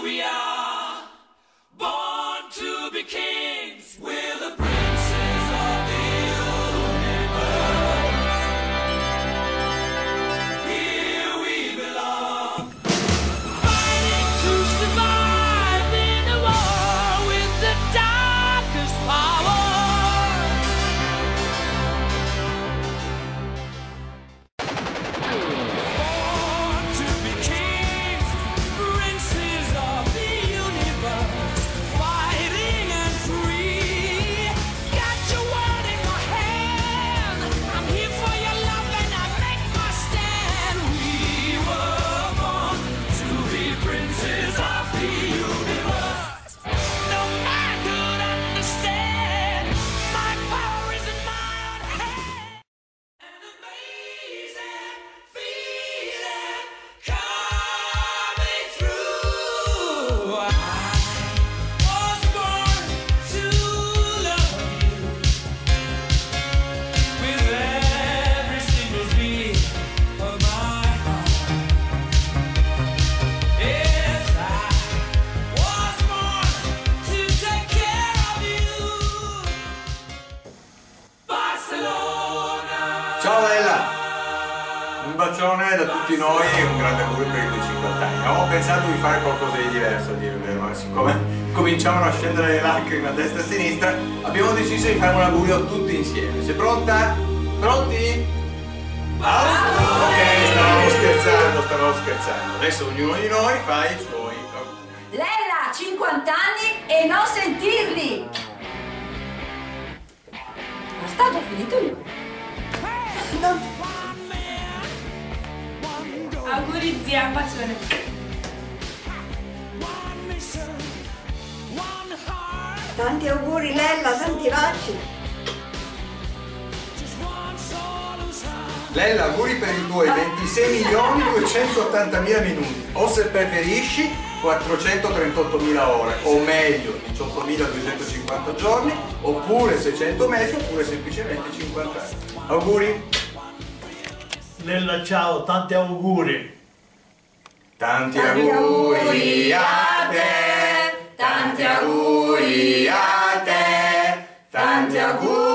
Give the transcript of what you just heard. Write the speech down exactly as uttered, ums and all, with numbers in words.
we are born to be kings. We're the princes of the universe. Here we belong, fighting to survive in a war with the darkest power. Ciao Lella, un bacione da tutti noi e un grande augurio per i tuoi cinquanta anni. Avevamo pensato di fare qualcosa di diverso, a dire il vero, ma siccome cominciavano a scendere le lacrime a destra e a sinistra, abbiamo deciso di fare un augurio tutti insieme. Sei pronta? Pronti? Ok, stavamo scherzando, stavamo scherzando. Adesso ognuno di noi fa i suoi auguri. Lella, cinquanta anni e non sentirli! Ma stato finito io? Non... Auguri zia, un bacione. Tanti auguri Lella, tanti baci. Lella, auguri per i tuoi ventisei milioni duecentottantamila minuti, o se preferisci quattrocentotrentoottomila ore, o meglio diciottomiladuecentocinquanta giorni, oppure seicento mesi, oppure semplicemente cinquanta anni. Auguri! Lella, ciao, tanti auguri! Tanti auguri a te, tanti auguri a te, tanti auguri!